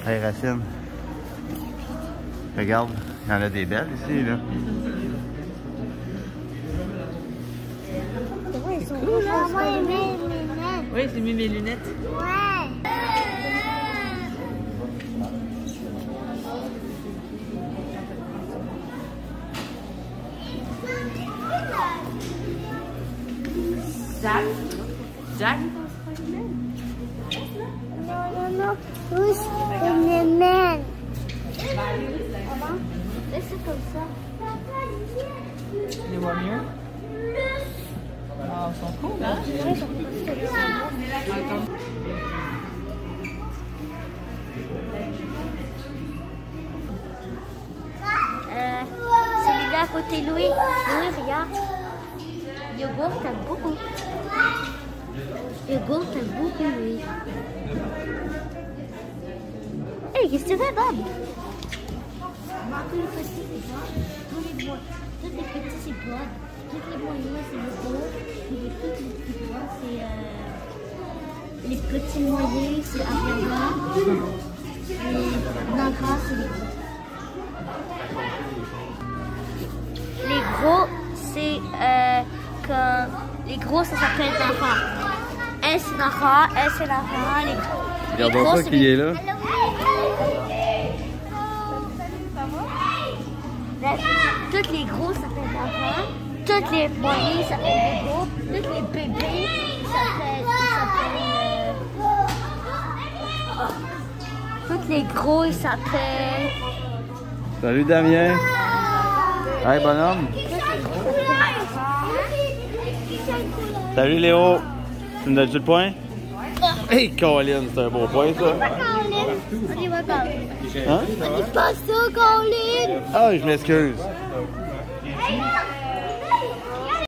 Hey Racine. Regarde, il y en a des belles ici, là. Ouais, ils sont cool, hein? Oui, j'ai mis mes lunettes. Ouais. Jack? Jack? Non. Who's in the man? C'est comme ça. Les vois mieux? Ah, ils sont cool, hein? Celui-là à côté de Louis. Louis, regarde. Yogourt, t'aimes beaucoup. Yogourt, t'aimes beaucoup, Louis. Hey, qu'est-ce que tu fais, Bob? Tous les petits, c'est Bob. Tous les petits, c'est Bob. Tous les moyens, c'est Yogourt. Tous les petits pois, c'est... Les petits moyens, c'est Ariana. Et dans le gras, c'est les gros. Les gros, c'est comme... Les gros, ça s'appelle l'enfant. Elle, c'est l'enfant. Elle, c'est l'enfant. Les Regardons gros, ça qui est là. Tous les gros s'appellent l'enfant. Tous les moyens s'appellent les gros. Tous les bébés s'appellent... Tous les gros, ils s'appellent... Salut Damien. Hey bonhomme. Salut Léo. Tu me donnes-tu le point? Hey Colin, c'est un beau point ça. On dit pas Colin. Hein? On dit pas ça, Colin. Ah, je m'excuse.